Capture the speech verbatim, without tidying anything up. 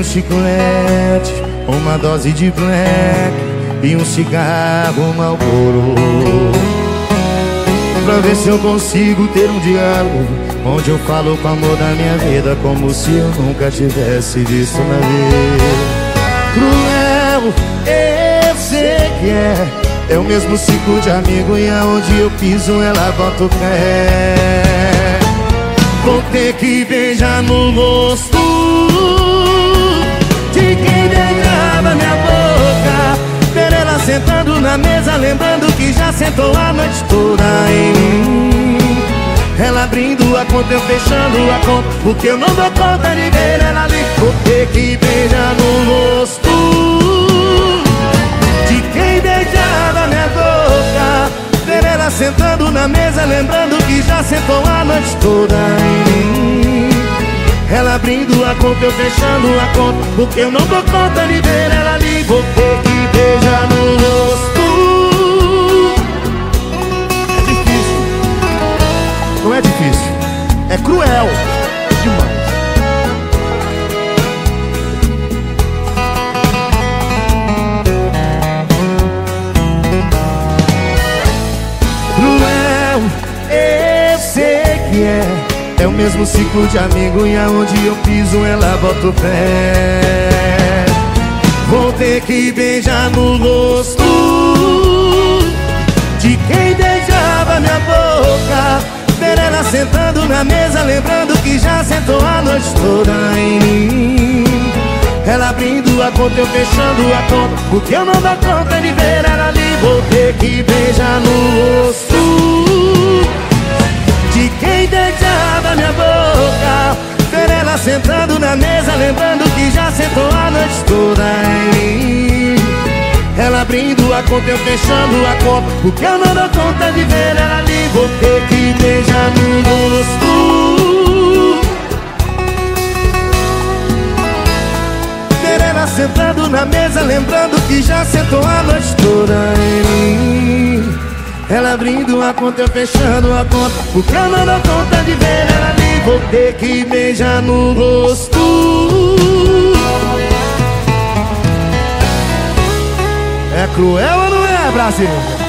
chiclete, uma dose de black e um cigarro Marlboro, pra ver se eu consigo ter um diálogo onde eu falo com o amor da minha vida, como se eu nunca tivesse visto na vida. Cruel, eu sei que é É o mesmo ciclo de amigo, e aonde eu piso ela bota o pé. Vou ter que beijar no rosto de quem beijava minha boca, ver ela sentando na mesa, lembrando que já sentou a noite toda em mim. Ela abrindo a conta, eu fechando a conta, porque eu não dou conta de ver ela ali. Vou ter que beijar no rosto de quem beijava minha boca, ver ela sentando na mesa, lembrando que já sentou a noite toda em mim. Ela abrindo a conta, eu fechando a conta, porque eu não dou conta de ver ela ali. Vou ter que beijar no rosto. É difícil. Não é difícil, é cruel demais. Cruel, eu sei que é É o mesmo ciclo de amigo, e aonde eu piso ela bota o pé. Vou ter que beijar no rosto de quem beijava minha boca, ver ela sentando na mesa, lembrando que já sentou a noite toda em mim. Ela abrindo a conta, eu fechando a conta, porque eu não dou conta de ver ela ali. Vou ter que beijar no rosto de quem beijava minha boca, ver ela sentando na mesa, lembrando que já sentou a noite toda em mim. Ela abrindo a conta, eu fechando a conta, porque eu não dou conta de ver ela ali. Vou ter que beijar no rosto sentando na mesa, lembrando que já sentou a noite toda em mim. Ela abrindo a conta, eu fechando a conta, porque eu não dou conta de ver ela ali. Vou ter que beijar no rosto. É cruel ou não é, Brasil?